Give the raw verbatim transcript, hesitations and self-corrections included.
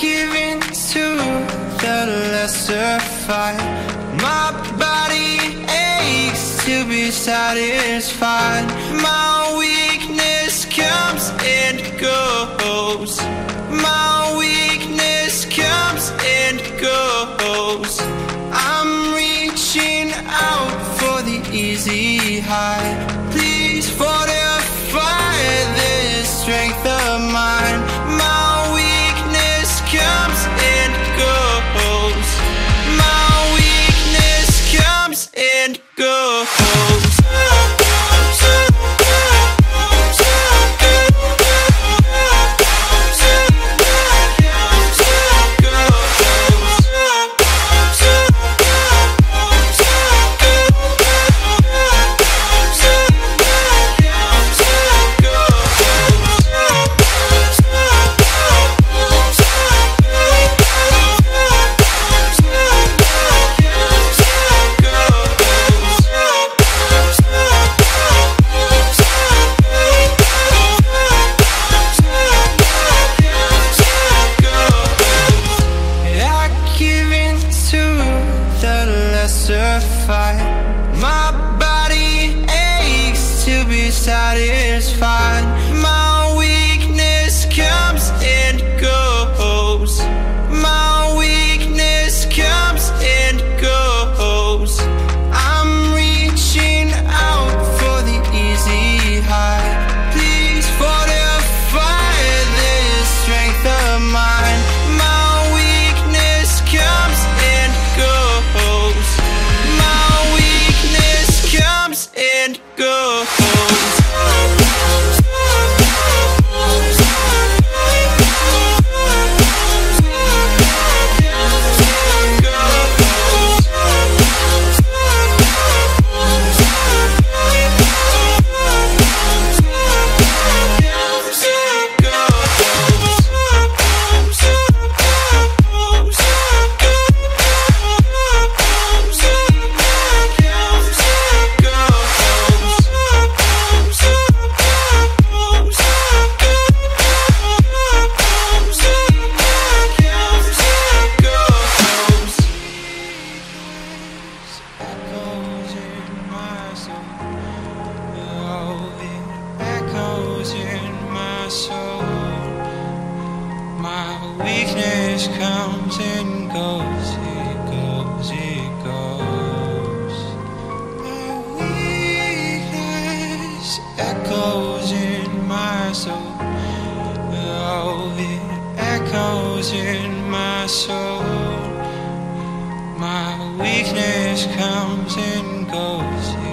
give in to the lesser fight. My body aches to be satisfied. My weakness comes and goes. My weakness comes and goes. I'm reaching out for the easy high. Please fortify this strength of mine. My weakness comes and goes. My weakness comes and goes. My body aches to be satisfied. My weakness comes and goes. My weakness comes and goes. I'm reaching out for the easy high. Please fortify this strength of mine. My weakness comes and goes. And go. Weakness comes and goes, it goes, it goes. My weakness echoes in my soul. Oh, it echoes in my soul. My weakness comes and goes.